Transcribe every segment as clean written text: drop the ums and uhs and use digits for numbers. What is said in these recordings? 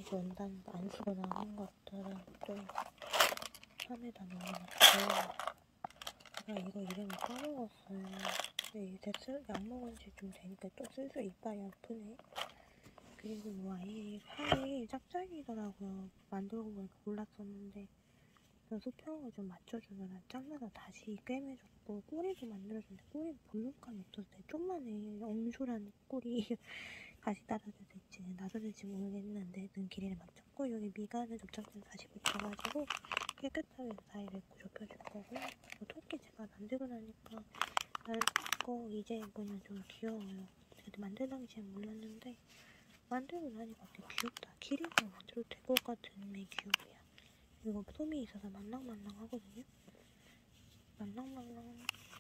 원단 안 쓰고 남은 것들은 좀 판에다 넣어놨고, 제가 이거 이름을 까먹었어요. 근데 이제 약 먹은 지 좀 되니까 또 슬슬 이빨이 아프네. 그리고 이 아이 팔이 짝짝이더라고요. 만들고 보니까 몰랐었는데, 수평을 좀 맞춰주면 잘라서 다시 꿰매줬고, 꼬리도 만들어줬는데 꼬리는 볼륨감이 없어서 되게 조그만해. 엄소란 꼬리. 다시 따라줘야 될지 놔둬야 될지 모르겠는데 눈 길이를 맞췄고, 여기 미간을 접착제를 다시 붙여가지고 깨끗하게 사이를 접혀줄 거고요. 토끼 제가 만들고 나니까 얇고 이제 보면 좀 귀여워요. 그래도 만들 당시엔 몰랐는데 만들고 나니까 되게 귀엽다. 키링으로 만들어도 될 것 같은 귀여움이야. 이거 솜이 있어서 말랑말랑 하거든요. 말랑말랑.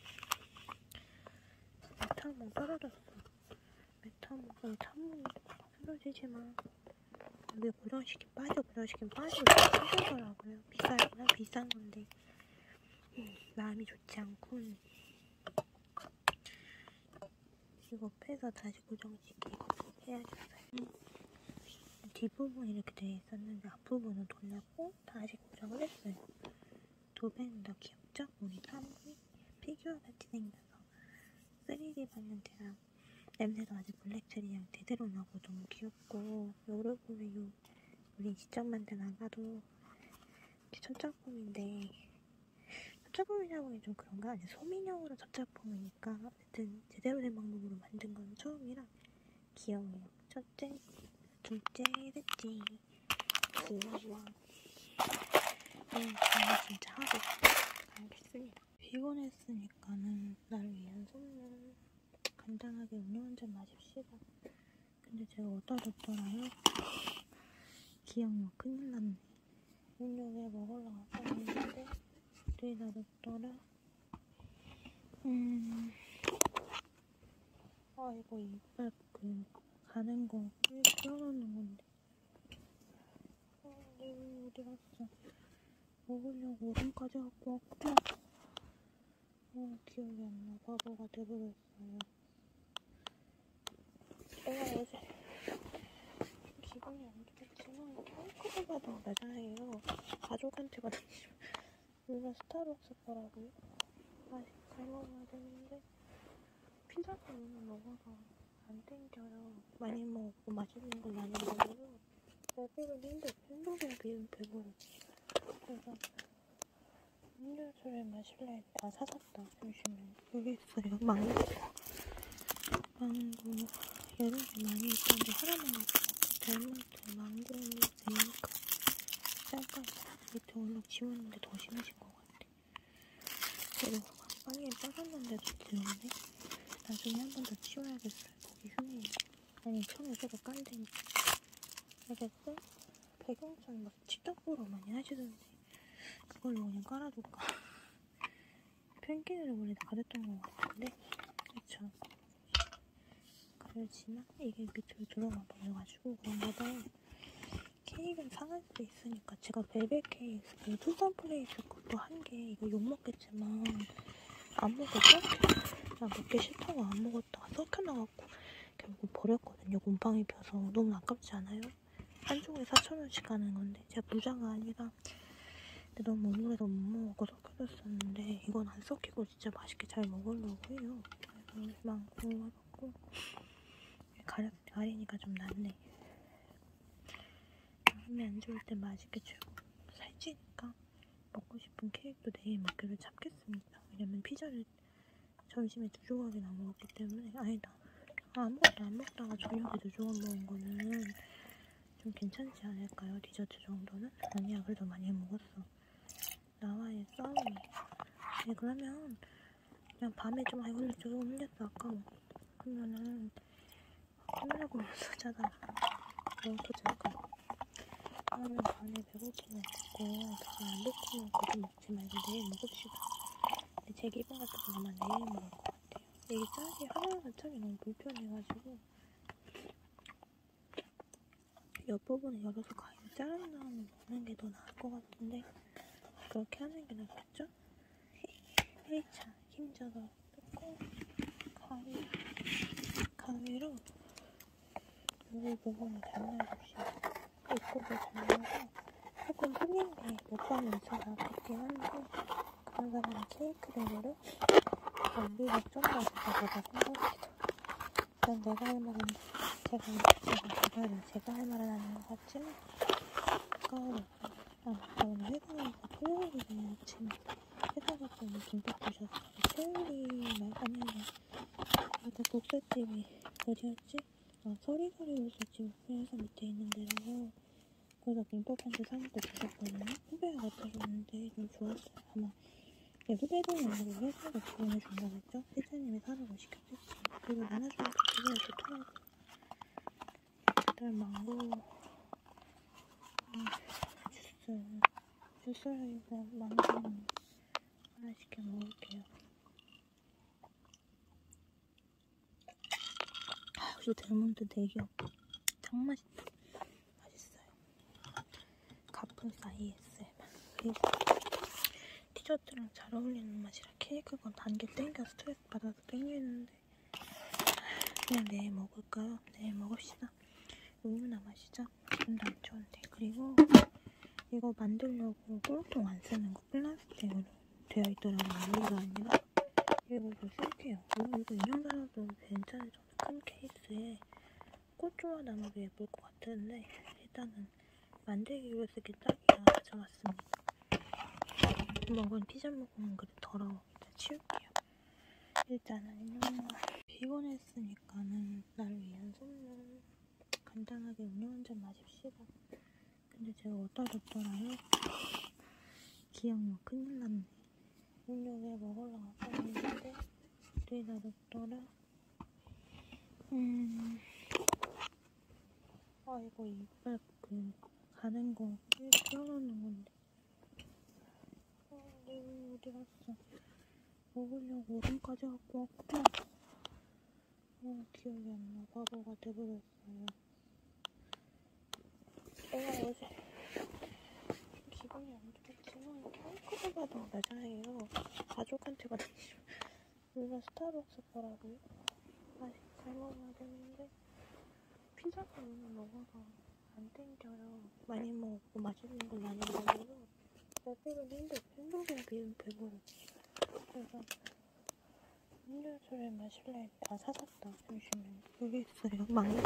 메탈몽 떨어졌어. 메탈몽 떨어지지만 왜 고정시킨 빠지고 빠지더라고요. 비싼 건데 마음이 좋지 않군. 이거 빼서 다시 고정시키고 해야겠어요. 뒷부분이 이렇게 되어 있었는데 앞부분은 돌렸고 다시 고정을 했어요. 두 배는 더 귀엽죠? 우리 사람이 피규어같이 생겨서 3D 봤는데랑 냄새도 아직 블랙체리랑 제대로 나고 너무 귀엽고, 여러 부분이 우리 직접 만든 아가도 첫작품인데, 첫작품이라고 하기 좀 그런가? 아니, 소민형으로 첫작품이니까 어쨌든 제대로 된 방법으로 만든 건 처음이라 귀여워요. 첫째, 둘째, 셋째 귀여워. 저는 진짜 하고 가야겠습니다. 피곤했으니까는 나를 위한 선물 간단하게 음료 한잔 마십시다. 근데 제가 어디다 뒀더라요? 기억력 큰일 났네. 음료 왜 먹으려고 했는데 어디다 뒀더라? 이거 이빨 가는 거 끼워놓는 건데. 어디 갔어? 먹으려고 오븐까지 갖고 왔구나. 기억이 안 나. 바보가 돼버렸어요. 내가 어제 기분이 안 좋겠지만 핑크를 받은 거잖아요. 가족한테 받았지만 물론 스타벅스 거라고요. 맛있게 먹어야 되는데 피자를 오늘 먹어서 안 땡겨요. 많이 먹고 맛있는 거 많이 먹어요. 배부르긴 힘들게 배부르. 그래서 음료수를 마실래 했다. 사샀다. 잠시만요. 여기 있어요. 망고. 여러 개 많이 있었는데 하나만 갖고 델몬트 망고 밀크 쌀까지 밑에 얼룩 지웠는데 더 심해진 것 같아. 그리고 빵에 빠졌는데도 들었네. 나중에 한 번 더 치워야겠어요. 거기 흉이. 아니 처음에 제가 깐데니까. 알겠어? 배경처럼 막 틱톡으로 많이 하시던데 그걸로 그냥 깔아둘까? 펭귄을 원래 가졌던 것 같은데 그쵸? 그렇지만 이게 밑으로 들어가 버려가지고 그런가 봐요. 케이크는 상할 수 있으니까 제가 벨벳 케이크 그 투썸 플레이스 것도 한 개 이거 욕먹겠지만 안 먹었죠? 나 먹기 싫다고 안 먹었다가 썩혀나갖고 결국 버렸거든요. 곰팡이 펴서 너무 아깝지 않아요? 한 조각에 4,000원씩 가는 건데 제가 부자가 아니라 근데 너무 우울해서 못 먹고 썩혀졌었는데 이건 안 썩히고 진짜 맛있게 잘 먹으려고 해요. 그래서 망고 해갖고 가리니까 좀 낫네. 마음이 안 좋을 때 맛있게 주고 살찌니까 먹고 싶은 케이크도 내일 먹기로 참겠습니다. 왜냐면 피자를 점심에 2조각이나 먹었기 때문에 아니다. 아무것도 안 먹다가 저녁에 2조각 먹은 거는 좀 괜찮지 않을까요? 디저트 정도는? 아니야, 그래도 많이 먹었어. 나와의 싸움이. 네, 그러면 그냥 밤에 좀 조금 흘렸어. 아까워. 그러면은 카메라 보면서 자다가 먹고 잘까. 오늘 밤에 배고프면 먹고 안 배고프면 고기 먹지 말고 내일 먹읍시다. 근데 제 기분 같아서 아마 내일 먹을 것 같아요. 이게 짝이 하나하나 짝이 너무 불편해가지고 옆부분을 열어서 가위로 자른 다음에 먹는 게 더 나을 것 같은데 그렇게 하는 게 낫겠죠? 헤이차 힘줘서 뜯고 가위로 이 부분을 잘라줍시다. 있고 사람이 있어서 아깝긴 한데 그런 사람은 케이크를 우리가 좀 더 있어서 생각해도 일단 내가 할 말은 제가 할 말은 아닌 것 같지만 오늘 회사에서 토요일이네. 아침에 회사 갔더니 김밥 주셨어요. 토요일이 아니네. 아까 국수집이 어디였지? 서리서리 국수집 회사 밑에 있는 데라서 그래서 김밥 한 개 사먹고 주셨거든요. 후배가 갖다 줬는데 좀 좋았어요. 아마 후배들은 아니고 회사가 보내준다겠죠? 회사님이 사라고 시켰겠지. 그리고 나눠주니까 기분이 좋더라고요. 일단 망고 주스라기보다 망고는 하나 시켜 먹을게요. 역시 델몬트 대기업 참 맛있다. 맛있어요. 가품싸 ASMR. 그리고 디저트랑 잘 어울리는 맛이라 케이크가 단계 땡겨 스트레스 받아서 땡기는데 그냥 내일 먹을까요? 내일 먹읍시다. 음료나 마시자. 기분도 안 좋은데. 그리고 이거 만들려고 꿀통 안 쓰는 거 플라스틱으로 되어 있더라고요. 유리가 아니라. 이거 쓸게요. 이거 인형 달아도 괜찮아요. 큰 케이스에 꽃 조화 담아도 예쁠 것 같은데 일단은 만들기 위해 쓰기 딱이라 가져왔습니다. 먹은 피자 먹으면 그래 더러워. 일단 치울게요. 일단은 피곤했으니까는 나를 위한 선물 간단하게 음료 한잔 마십시다. 근데 제가 어디다 뒀더라요? 기억력 큰일 났네. 음료 왜 먹으려고 했는데 어디다 뒀더라? 이거 이빨 가는 거 껴놓는 건데 어디 갔어? 먹으려고 오븐까지 갖고 왔구나. 기억이 안 나. 바보가 돼버렸어요. 제가 어제 기분이 안 좋았지만 케이크를 받은 여자예요. 가족한테 받았지만 물론 스타벅스 거라고요. 맛있게 잘 먹어야 되는데 피자가 오늘 먹어서 안 땡겨요. 많이 먹고 맛있는 걸 많이 먹어서 배부르긴 힘들게 배부르. 그래서 음료수를 마실래 다 사놨다. 잠시만요. 여기 있어요. 망고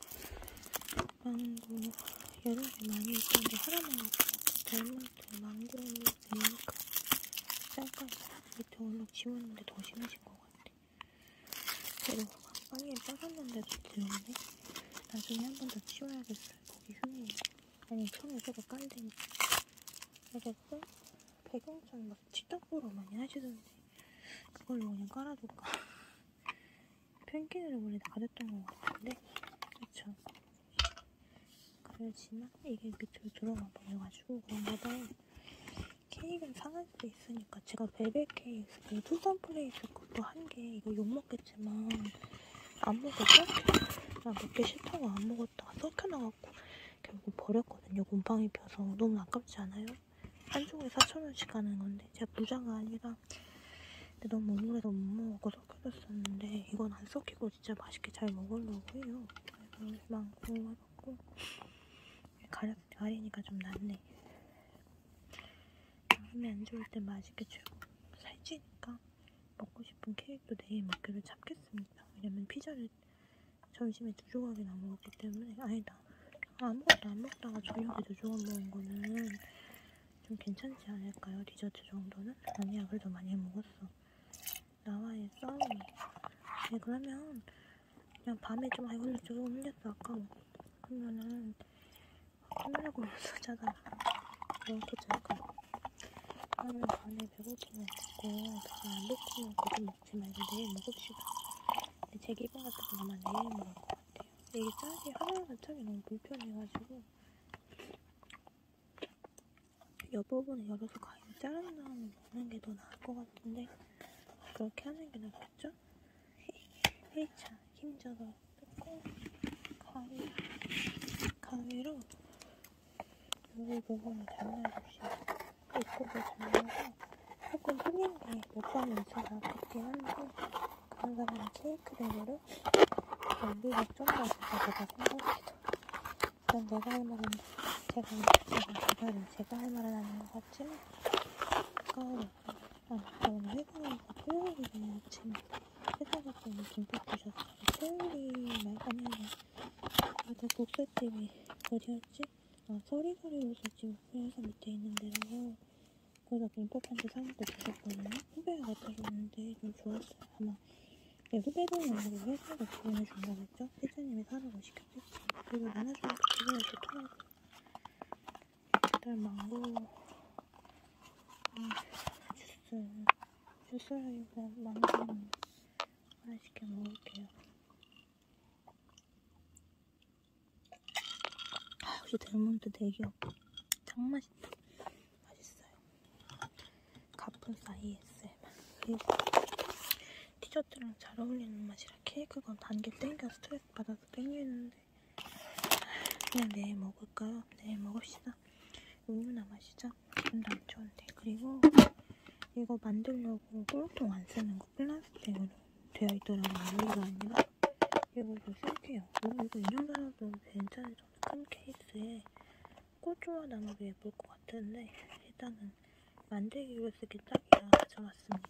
여러 개 많이 있었는데 하나만 갖고 델몬트 망고 음료수니까 짤까 밑에 얼룩 지웠는데 더 심해진 것 같아. 그리고 빵에 빠졌는데도 들었네. 나중에 한 번 더 치워야겠어요. 거기 흉이 아니 처음에 저거 깐데니까. 알겠어? 배경창 막 식탁보로 많이 하시던데 그걸로 그냥 깔아둘까? 펜킨을 원래 가졌던 것 같은데 그쵸? 그렇지만 이게 밑으로 들어가 버려가지고 그런가 봐요. 케이크는 상할 수도 있으니까 제가 벨벳 케이크 그 투썸 플레이스 것도 한 개 이거 욕먹겠지만 안 먹었어? 나 먹기 싫다고 안 먹었다가 썩혀나갖고 결국 버렸거든요. 곰팡이 펴서 너무 아깝지 않아요? 한 조각에 4,000원씩 가는 건데 제가 부자가 아니라 근데 너무 우울해서 못 먹고 썩혀졌었는데 이건 안 썩히고 진짜 맛있게 잘 먹으려고 해요. 그래서 망고 해갖고 가리니까 좀 낫네. 마음이 안 좋을 때 맛있게 주고 살찌니까 먹고 싶은 케이크도 내일 먹기로 잡겠습니다. 왜냐면 피자를 점심에 2조각이나 먹었기 때문에 아니다. 아무것도 안 먹다가 저녁에 2조각 먹은 거는 좀 괜찮지 않을까요? 디저트 정도는? 아니야 그래도 많이 먹었어. 나와의 싸움이. 네, 그러면 그냥 밤에 좀 저거 흘렸어 아까워. 그러면은 끝나고 자잖아. 이렇게 잘까? 그러면 밤에 배고프면 먹고 안 배고프면 고좀 먹지 말고 내일 먹읍시다. 근데 제 기분 같은 거만 내일 먹을 것 같아요. 이게 짤이 하나하나 짜기 너무 불편해가지고 옆부분을 열어서 가위로 자른 다음에 먹는 게 더 나을 것 같은데 그렇게 하는 게 낫겠죠? 헤이차 힘줘서 뜯고 가위로 여기 부분을 잘라줍시다. 입구를 잘라서 조금 흘린 게 몇 번은 있어서 아깝긴 한데 그런 사람은 케이크를 우리가 좀 더 있어서 생각해도 일단 제가 할 말은 제가 할 말은 아닌 것 같지만 아까 오늘 회사에서 토요일에 아침에 회사 갔더니 김밥 주셨어요. 토요일이 아니야. 맞아, 국수집이 어디였지? 서리서리 국수집 회사 밑에 있는 데라서 그래서 김밥한테 사는 거 주셨거든요. 후배가 갖다 줬는데 좀 좋았어요. 아마 후배들은 아니고 회사에서 보내준 거겠죠? 회장님이 사라고 시켰겠지. 그리고 나눠주는 게 되게 좋더라고요. 일단 망고 주스라기보다 망고 하나 시켜 먹을게요. 역시 델몬트 대기업 짱 맛있다. 맛있어요. 가쁜 ASMR. 그리고 티셔츠랑 잘 어울리는 맛이라 케이크가 단게 땡겨 스트레스 받아서 땡기는데 그냥 내일 먹을까요? 내일 먹읍시다. 음료나 마시자. 기분도 안 좋은데. 그리고 이거 만들려고 꿀통 안 쓰는 거 플라스틱으로 되어 있더라고요. 여기가 아니라 이거 좀 쓸게요. 이거 인형 달아도 괜찮을 정도 큰 케이스에 꽃조화 나무도 예쁠 것 같은데 일단은 만들기로 쓰기 딱이라 가져왔습니다.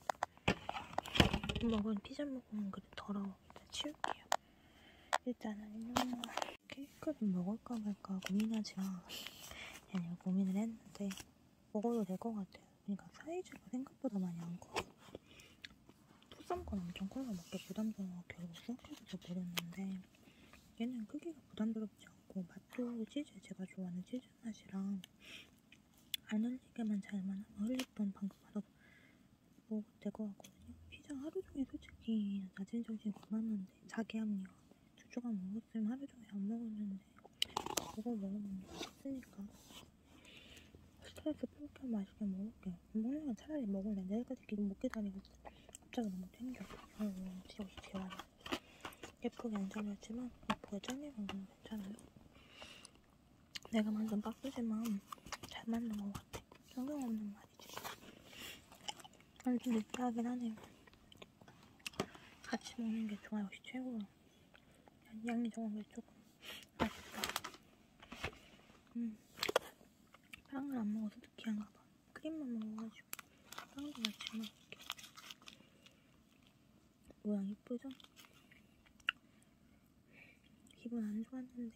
피자 먹으면 그래 더러워. 일단 치울게요. 일단은 케이크를 먹을까 말까 고민하지만 그냥 고민을 했는데 먹어도 될 것 같아요. 그러니까 사이즈가 생각보다 많이 안 커. 푸썸 건 엄청 커서 먹기 부담스러워 결국 섞여서 버렸는데 얘는 크기가 부담스럽지 않고 맛도 치즈 제가 좋아하는 치즈 맛이랑 안 흘리게만 잘만 하면 흘릴 뻔 방금 바로 먹어도 될 것 같거든요. 피자 하루 종일 솔직히 낮은 정신 고만한데 자기 합리화 2조각 먹었으면 하루 종일 안 먹었는데 그거 먹으면 맛있으니까 스트레스 풀게 맛있게 먹을게요. 먹으면 차라리 먹을래. 내일까지 기분 못 기다리겠어. 갑자기 너무 땡겨. 역시 재활. 예쁘게 안 잘렸지만 예쁘게 잘리는 건 괜찮아요. 내가 만든 박스지만 잘 만든 것 같아. 성경 없는 말이지. 아니 좀 느끼하긴 하네요. 같이 먹는 게 좋아. 역시 최고야. 양이 적은 게 조금 맛있다. 빵을 안 먹어서 느끼한가 봐. 크림만 먹어가지고 빵도 같이 먹을게. 모양 이쁘죠? 기분 안 좋았는데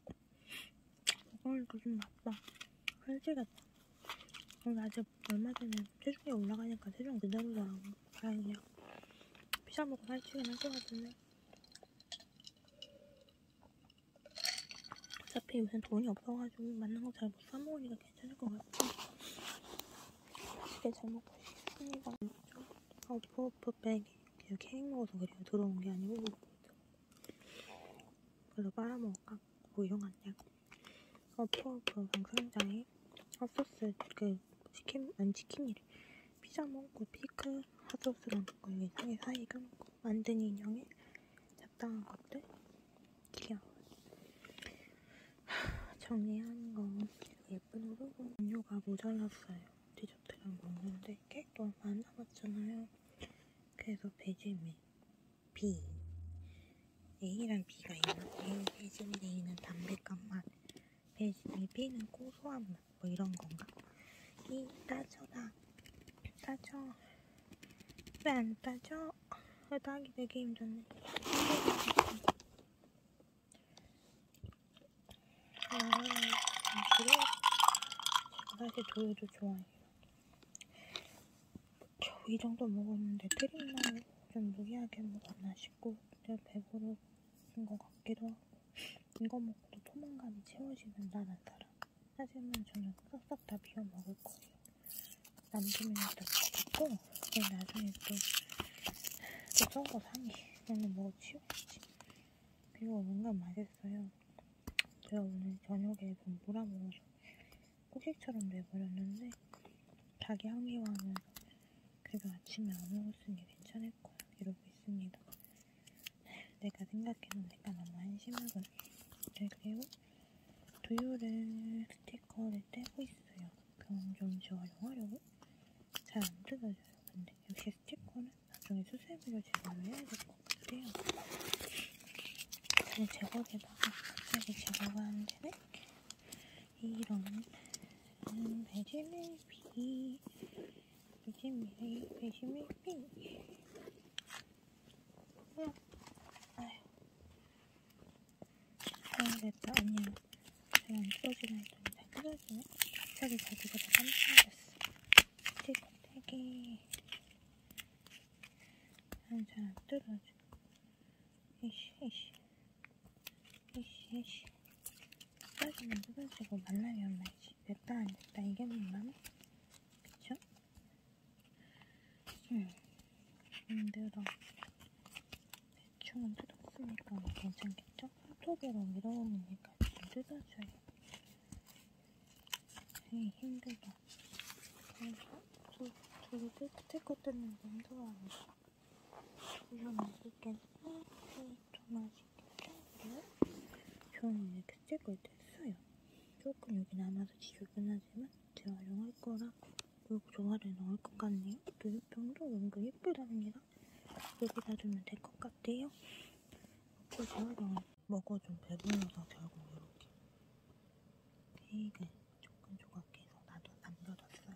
오늘도 좀 나빠. 살찌겠다. 오늘 아직 얼마 전에 체중이 올라가니까 체중 그대로더라고. 다행이야. 피자 먹고 살찌긴 할 것 같은데 어차피 요새 돈이 없어가지고 맞는 거 잘 못 사먹으니까 괜찮을 것 같아. 맛있게 잘 먹고 싶습니다. 어프 백이 케이크 먹어서 그래요. 들어온 게 아니고 그래서 빨아먹을까? 뭐 이런 거 아니야. 어프 방송장에 핫소스 치킨이래. 피자 먹고 피클 핫소스라는 거 여기 사이 껴놓고 만든 인형에 잡다한 것들 귀여워. 정리하는 거 예쁜 후루룩 음료가 모자랐어요. 디저트랑 먹는데 케이크도 얼마 안 남았잖아요. 그래서 베지밀 B A랑 B가 있나? 베지밀 A는 담백한 맛, 베지밀 B는 고소한 맛, 뭐 이런 건가? 이 따져라 따져. 왜 안 따져? 따기 되게 힘드네. 그리고 사실 조유도 좋아해요. 겨우 이 정도 먹었는데 트림만 좀 무리하게 먹었나 싶고 내가 배부른 것 같기도 하고 이거 먹고도 포만감이 채워지는 나는 사람. 하지만 저는 싹싹 다 비워 먹을 거예요. 남기면 일단 먹고 그리고 나중에 또 썩어 상해. 오늘 뭐 치워야지. 그리고 뭔가 맛있어요. 제가 오늘 저녁에 좀 몰아먹어서 후식처럼 돼버렸는데 자기 합리화하면서 그래도 아침에 안 먹었으니 괜찮을 거야 이러고 있습니다. 내가 생각해놓은 내가 너무 한심하군. 네, 그리고 두유를 스티커를 떼고 있어요. 그럼 좀 재활용하려고. 잘 안 뜯어져요. 근데 역시 스티커는 나중에 수세미로 제거를 해야 될 것 같아요. 잘 제거되다가 갑자기 제거가 안 되네? 이런 배지밀비 아휴 됐다. 아니야 잘 안 뜯어지나 했더니 잘 뜯어지네. 갑자기 잘 뜯어져 깜짝 놀랐어. 찌꺼대기 잘 안 뜯어져. 이씨 뜯어지면 뜯어지고 말라면 말지. 됐다 안 됐다 이게 뭐라네? 그쵸? 힘들어. 대충은 뜯었으니까 괜찮겠죠? 손톱으로 밀어오니까 좀 뜯어줘요. 에이 힘들어. 그래서 저도 스티커 뜯는 거 힘들어합니다. 이거 맛있겠네. 더 맛있겠죠? 저는 이렇게 스티커를 뗐어요. 조금 여기 남아서 지저분하지만 재활용할 거라 그리고 조화를 넣을 것 같네요. 두유병도 은근 예쁘답니다. 여기다 두면 될 것 같아요. 그 재활용을 먹어 좀 배불러서 결국 이렇게 케이크를 조금 조각해서 남겨뒀어요.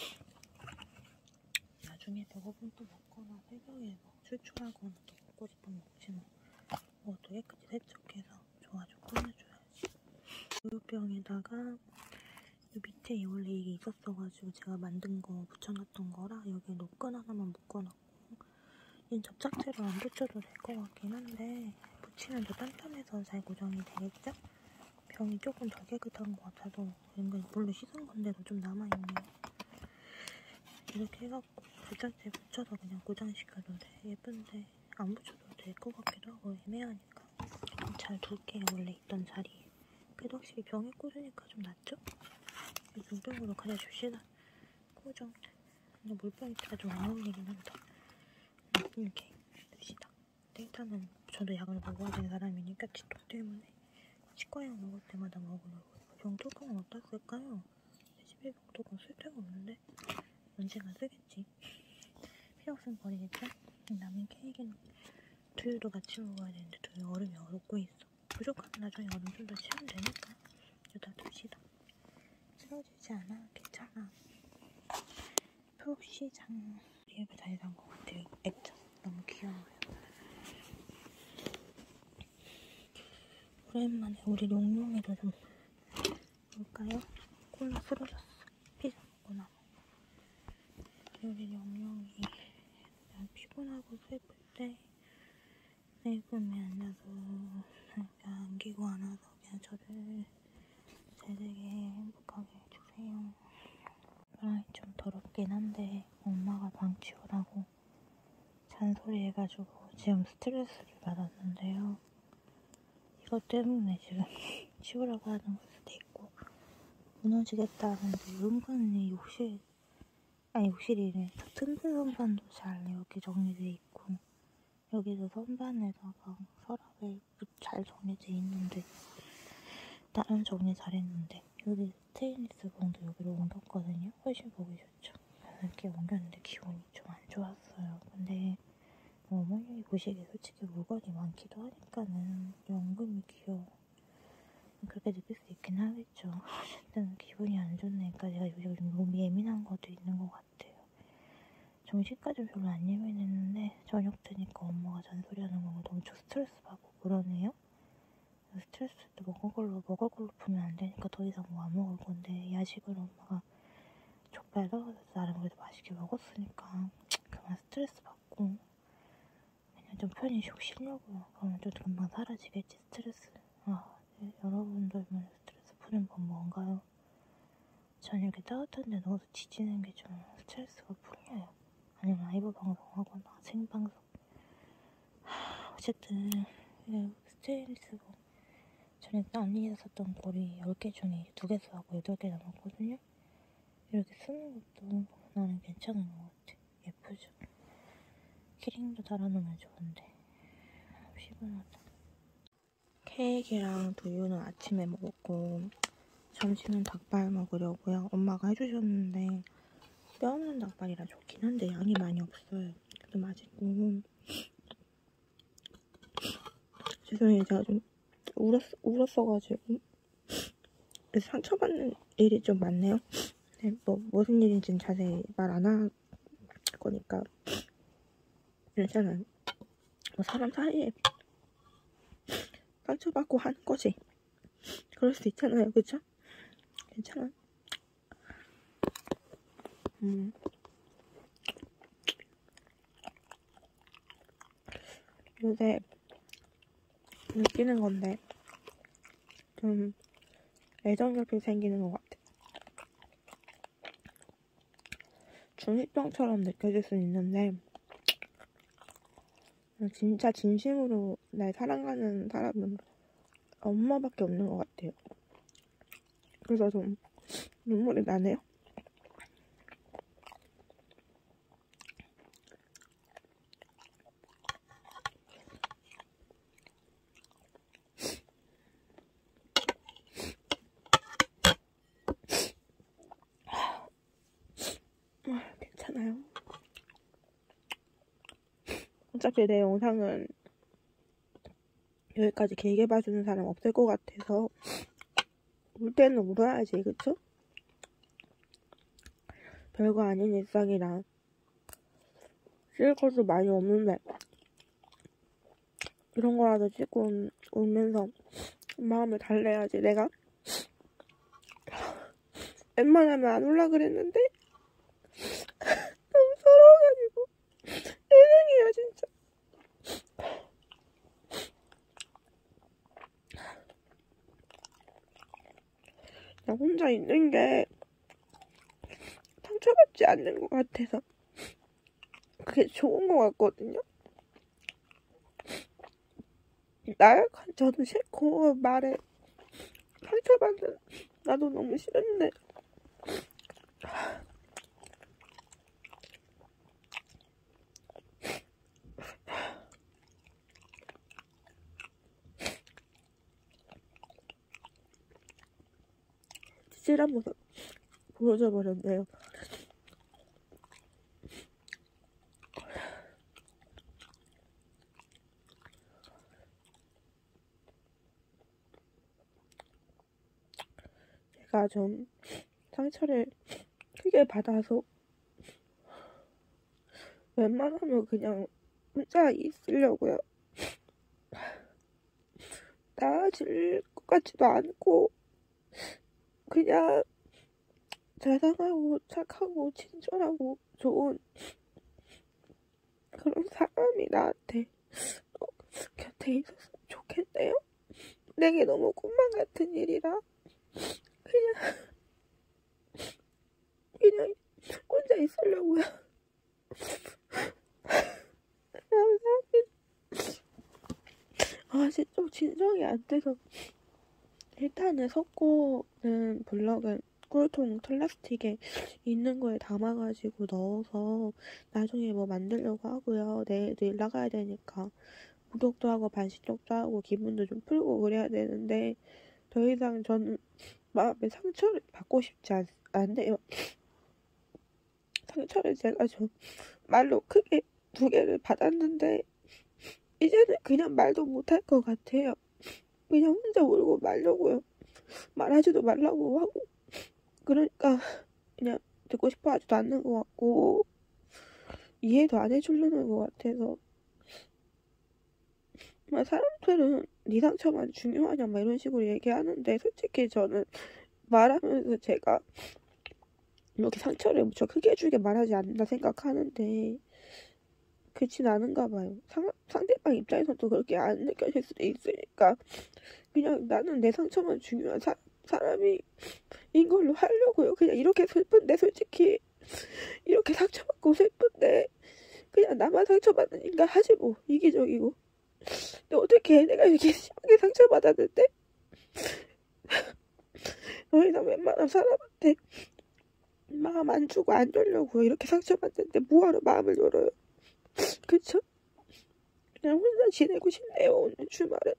나중에 배고프면 또 먹거나 새벽에 뭐 출출하거나 또 먹고 싶으면 먹지 뭐. 또 깨끗이 세척해서 좋아 좀 꾸며줘야지. 우유병에다가 이 밑에 원래 이게 있었어가지고 제가 만든 거 붙여놨던 거라 여기에 노끈 하나만 묶어놨고 얘는 접착제로 안 붙여도 될 것 같긴 한데 붙이면 더 단단해서 잘 고정이 되겠죠? 병이 조금 덜 깨끗한 것 같아서 은근 물로 씻은 건데도 좀 남아있네요. 이렇게 해갖고 접착제 붙여서 그냥 고정시켜도 돼. 예쁜데 안 붙여도 될 것 같기도 하고 애매하니까 잘 둘게요. 원래 있던 자리에. 그래도 확실히 병에 꽂으니까 좀 낫죠? 물병으로 가져줍시다. 고정. 근데 물병이 진짜 좀 안 어울리긴 한다. 이렇게 둡시다. 일단은 저도 약을 먹어야 되는 사람이니까 치통 때문에 치과약 먹을 때마다 먹으려고. 병 뚜껑은 어디다 쓸까요? 내 집에 병 뚜껑 쓸 데가 없는데 언젠가 쓰겠지. 필요 없으면 버리겠죠? 남은 케이크는 두유도 같이 먹어야 되는데 두유 얼음이 얼고 있어. 부족하면 나중에 얼음 좀 더 채우면 되니까 여기다 둡시다. 쓰러지지 않아. 괜찮아. 표시장 얘가 잘 산 것 같아요. 액자 너무 귀여워요. 오랜만에 우리 용용이도 좀 볼까요? 콜라 쓰러졌어. 피자 먹고 나면 우리 용용이 피곤하고 슬플 때 내 꿈에 앉아서 안기고 안아서 그냥 저를 잘 되게 행복하게 해주세요. 좀 더럽긴 한데 엄마가 방 치우라고 잔소리 해가지고 지금 스트레스를 받았는데요. 이것 때문에 지금 치우라고 하는 걸 수도 있고 무너지겠다는데 은근히 욕실이래. 틈새 선반도 잘 이렇게 정리돼 있고 여기서 선반에다가 서랍에 잘 정리돼 있는데 나름 정리 잘했는데 여기 스테인리스 봉도 여기로 옮겼거든요. 훨씬 보기 좋죠. 이렇게 옮겼는데 기분이 좀 안 좋았어요. 근데 어머님이 보시기에 솔직히 물건이 많기도 하니까는 연금이 귀여워. 그렇게 느낄 수 있긴 하겠죠. 어쨌든 기분이 안 좋으니까 제가 요즘 너무 예민한 것도 있는 것 같아요. 점심까지는 별로 안 예민했는데 저녁 되니까 엄마가 잔소리하는 거 너무 스트레스 받고 그러네요. 스트레스도 먹을 걸로 풀면 안 되니까 더 이상 뭐 안 먹을 건데 야식을 엄마가 족발 썰어서 나름 그래도 맛있게 먹었으니까 그만 스트레스 받고 그냥 좀 편히 쉬려고요. 그러면 좀 금방 사라지겠지 스트레스. 여러분들은 스트레스 푸는 건 뭔가요? 저녁에 따뜻한 데 넣어서 지지는 게 좀 스트레스가 풀려요. 아니면 라이브 방송하거나 생방송. 어쨌든 스테인리스 전에 언니가 썼던 고리 10개 중에 2개 쓰고 8개 남았거든요. 이렇게 쓰는 것도 나는 괜찮은 것 같아. 예쁘죠? 키링도 달아놓으면 좋은데 피곤하다. 케이크랑 두유는 아침에 먹었고 점심은 닭발 먹으려고요. 엄마가 해주셨는데 뼈 없는 닭발이라 좋긴 한데 양이 많이 없어요. 그래도 맛있고 죄송해요. 제가 좀 울었어가지고 상처받는 일이 좀 많네요. 네, 뭐 무슨 일인지는 자세히 말 안 할 거니까 괜찮아요. 뭐 사람 사이에 상처받고 하는 거지. 그럴 수 있잖아요, 그쵸? 괜찮아. 요새 느끼는 건데 좀 애정결핍 생기는 것 같아. 중이병처럼 느껴질 수는 있는데 진짜 진심으로 날 사랑하는 사람은 엄마밖에 없는 것 같아요. 그래서 좀 눈물이 나네요. 괜찮아요. 어차피 내 영상은 여기까지 길게 봐주는 사람 없을 것 같아서 울 때는 울어야지, 그쵸? 별거 아닌 일상이라 찍을 것도 많이 없는데 이런 거라도 찍고 울면서 마음을 달래야지. 내가 웬만하면 안 울라 그랬는데 너무 서러워가지고 인생이야 진짜. 나 혼자 있는 게 상처받지 않는 것 같아서 그게 좋은 것 같거든요. 나약한 저도 싫고 말에 상처받는 나도 너무 싫은데 찌질한 모습 보여줘 버렸네요. 제가 좀 상처를 크게 받아서 웬만하면 그냥 혼자 있으려고요. 나아질 것 같지도 않고 그냥 자상하고 착하고 친절하고 좋은 그런 사람이 나한테 곁에 있었으면 좋겠네요. 내게 너무 꿈만 같은 일이라 그냥 혼자 있으려고요. 아직 좀 진정이 안 돼서 일단은 석고는 블럭은 꿀통 플라스틱에 있는 거에 담아가지고 넣어서 나중에 뭐 만들려고 하고요. 내일도 일 나가야 되니까 목욕도 하고 반신욕도 하고 기분도 좀 풀고 그래야 되는데 더 이상 저는 마음에 상처를 받고 싶지 않네요. 상처를 제가 좀 말로 크게 2개를 받았는데 이제는 그냥 말도 못할 것 같아요. 그냥 혼자 울고 말려고요. 말하지도 말라고 하고 그러니까 그냥 듣고 싶어 하지도 않는 것 같고 이해도 안 해주려는 것 같아서 사람들은 네 상처만 중요하냐 막 이런 식으로 얘기하는데 솔직히 저는 말하면서 제가 이렇게 상처를 무척 크게 주게 말하지 않는다 생각하는데 그렇진 않은가 봐요. 상대방 입장에서도 그렇게 안 느껴질 수도 있으니까 그냥 나는 내 상처만 중요한 사람이 이걸로 하려고요. 그냥 이렇게 슬픈데 솔직히 이렇게 상처받고 슬픈데 그냥 나만 상처받으니까 하지 뭐 이기적이고 근데 어떻게 내가 이렇게 심하게 상처받았는데 더 이상 웬만한 사람한테 마음 안 주고 안 열려고 이렇게 상처받는데 뭐하러 마음을 열어요. 그쵸? 그냥 혼자 지내고 싶네요. 오늘 주말은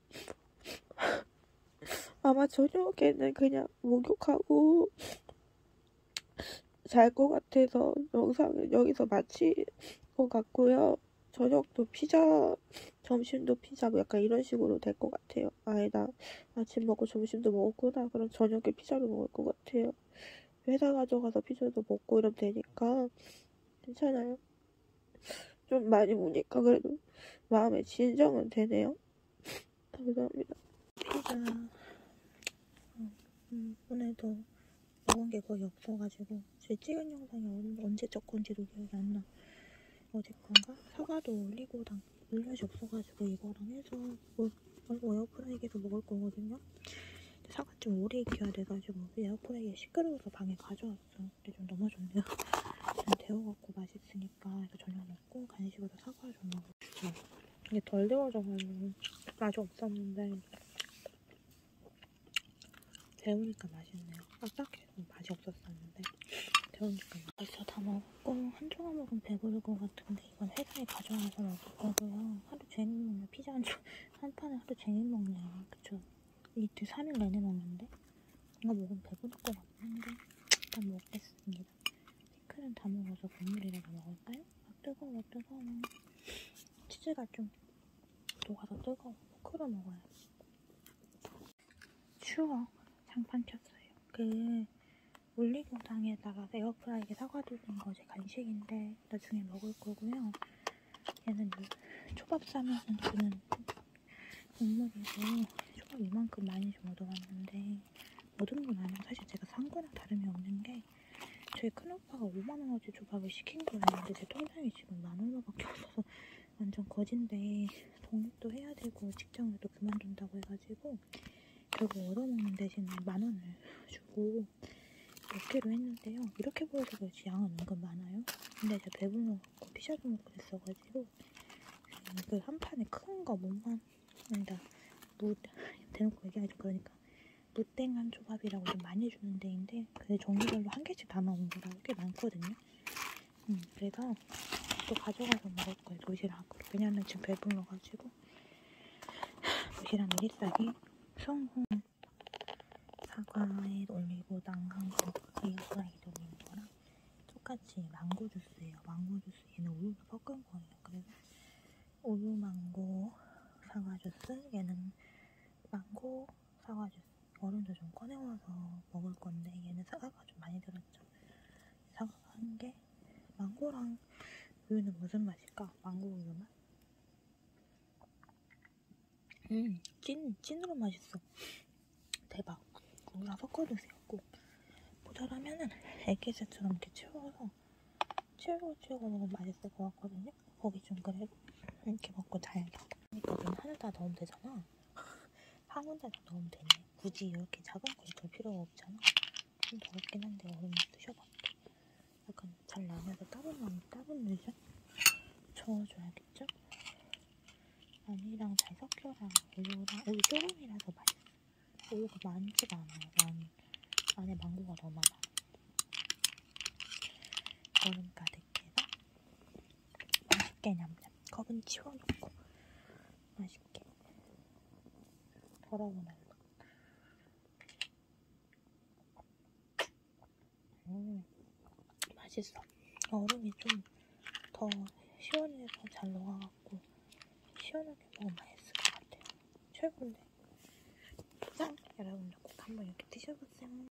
아마 저녁에는 그냥 목욕하고 잘 것 같아서 영상을 여기서 마칠 것 같고요. 저녁도 피자, 점심도 피자, 뭐 약간 이런 식으로 될 것 같아요. 아예 나 아침 먹고 점심도 먹었구나. 그럼 저녁에 피자를 먹을 것 같아요. 회사 가져가서 피자도 먹고 이러면 되니까 괜찮아요. 좀 많이 보니까 그래도 마음에 진정은 되네요. 감사합니다. 피자 오늘도 먹은 게 거의 없어가지고 제 찍은 영상이 언제 적 건지도 기억이 안 나. 어제건가? 사과도 올리고 물엿이 없어가지고 이거랑 해서 에어프라이기로 먹을 거거든요. 사과 좀 오래 익혀야 돼가지고 에어프라이기에 시끄러워서 방에 가져왔어. 근데 좀 너무 좋네요. 좀 데워갖고 맛있으니까 이거 저녁 먹고 간식으로 사과 좀 먹을게요. 이게 덜 데워져가지고 맛이 없었는데 데우니까 맛있네요. 딱딱해서 맛이 없었었는데 데우니까 벌써 다 먹고 한 조각 먹으면 배부를 것 같은데 이건 회사에 가져와서 먹을 거고요. 하루 종일 먹냐. 피자 한 판에 하루 종일 먹냐. 그쵸? 이틀 3일 내내 먹는데 이거 먹으면 배부를 것 같은데 일단 먹겠습니다. 피클은 다 먹어서 국물이라도 먹을까요? 아, 뜨거워. 치즈가 좀 녹아서 뜨거워. 포크로 먹어요. 추워. 장판 켰어요. 올리고당에다가 에어프라이기에 사과 돌린 거 제 간식인데 나중에 먹을 거고요. 얘는 초밥 싸면은 주는 국물이고 초밥 이만큼 많이 좀 얻어왔는데 얻은 건 아니고 사실 제가 산 거랑 다름이 없는 게 저희 큰오빠가 5만원어치 초밥을 시킨 거예요. 근데 제 통장이 지금 10,000원밖에 없어서 완전 거진데 독립도 해야 되고 직장을 또 그만둔다고 해가지고 결국 얻어먹는 대신에 10,000원을 주고 먹기로 했는데요. 이렇게 보여서 그렇지 양은 은근 많아요. 근데 제가 배불러갖고 피자도 먹고 그랬어가지고 그 한 판에 큰 거 아니다. 대놓고 얘기하죠. 그러니까 무땡한 초밥이라고 좀 많이 주는 데인데 그 종류별로 한 개씩 다 나온 거라고 꽤 많거든요. 그래서 또 가져가서 먹을 거예요. 도시락으로. 왜냐면 지금 배불러가지고 도시락 미리싸기 성공. 사과에 올리고당 한 거, 에어프라이기 돌린 거랑 똑같이 망고 주스예요. 망고 주스 얘는 우유를 섞은 거예요. 그래서 우유 망고 사과 주스, 얘는 망고 사과 주스. 얼음도 좀 꺼내와서 먹을 건데 얘는 사과가 좀 많이 들었죠. 사과가 한 개. 망고랑 우유는 무슨 맛일까? 망고 우유 맛? 찐으로 맛있어. 대박. 우유랑 섞어도 되었고 모자라면은 에기스처럼 이렇게 채워서 채우고 먹으면 맛있을 것 같거든요. 거기 좀 그래도 이렇게 먹고 자야겠다. 그러니까 눈 하늘다 넣으면 되잖아. 한 군데다 넣으면 되네. 굳이 이렇게 작은 거 넣을 필요가 없잖아. 좀 더럽긴 한데 얼음 드셔볼게. 약간 잘 나면서 따분 물죠? 저어줘야겠죠? 아니랑 잘 섞여라. 우유 조금이라도 맛있어. 우유가 많지가 않아요. 안에 망고가 너무 많아. 얼음 가득해서 맛있게 냠냠. 컵은 치워놓고 맛있게 더러운 얼음. 맛있어. 얼음이 좀 더 시원해서 잘 녹아갖고 시원하게 먹으면 맛있을 것 같아요. 최고인데. 짠! 여러분들 꼭 한번 이렇게 드셔보세요.